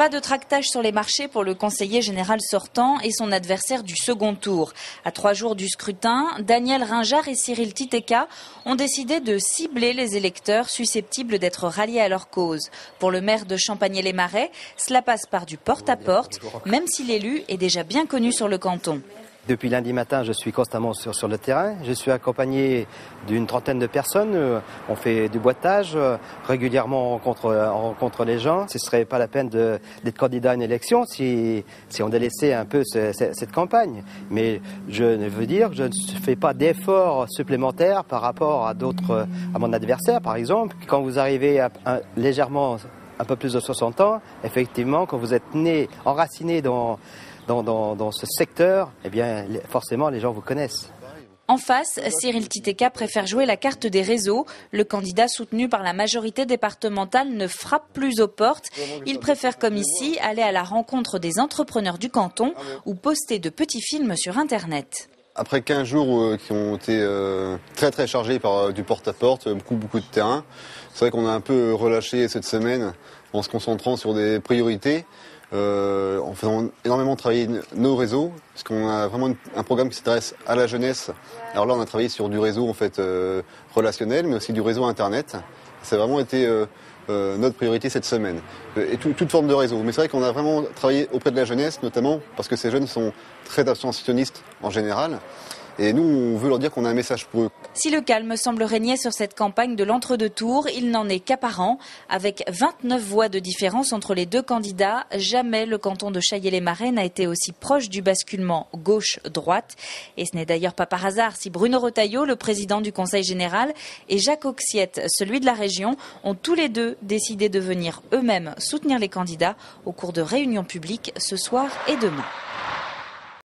Pas de tractage sur les marchés pour le conseiller général sortant et son adversaire du second tour. À 3 jours du scrutin, Daniel Ringard et Cyril Titeka ont décidé de cibler les électeurs susceptibles d'être ralliés à leur cause. Pour le maire de Champagné-les-Marais, cela passe par du porte-à-porte, même si l'élu est déjà bien connu sur le canton. Depuis lundi matin, je suis constamment sur le terrain. Je suis accompagné d'une trentaine de personnes. On fait du boitage. Régulièrement, on rencontre les gens. Ce ne serait pas la peine d'être candidat à une élection si on délaissait un peu cette campagne. Mais je veux dire que je ne fais pas d'efforts supplémentaires par rapport à mon adversaire, par exemple. Quand vous arrivez légèrement un peu plus de 60 ans, effectivement, quand vous êtes né, enraciné dans ce secteur, eh bien, forcément, les gens vous connaissent. En face, Cyril Titeka préfère jouer la carte des réseaux. Le candidat soutenu par la majorité départementale ne frappe plus aux portes. Il préfère, comme ici, aller à la rencontre des entrepreneurs du canton ou poster de petits films sur Internet. Après 15 jours qui ont été très chargés par du porte-à-porte, beaucoup de terrain, c'est vrai qu'on a un peu relâché cette semaine en se concentrant sur des priorités. En faisant énormément travailler nos réseaux, parce qu'on a vraiment un programme qui s'intéresse à la jeunesse. Alors là, on a travaillé sur du réseau en fait relationnel, mais aussi du réseau Internet. Ça a vraiment été notre priorité cette semaine. Et toute forme de réseau. Mais c'est vrai qu'on a vraiment travaillé auprès de la jeunesse, notamment parce que ces jeunes sont très abstentionnistes en général. Et nous, on veut leur dire qu'on a un message pour eux. Si le calme semble régner sur cette campagne de l'entre-deux tours, il n'en est qu'apparent. Avec 29 voix de différence entre les deux candidats, jamais le canton de Chaillé-les-Marais n'a été aussi proche du basculement gauche-droite. Et ce n'est d'ailleurs pas par hasard si Bruno Retailleau, le président du Conseil général, et Jacques Auxiette, celui de la région, ont tous les deux décidé de venir eux-mêmes soutenir les candidats au cours de réunions publiques ce soir et demain.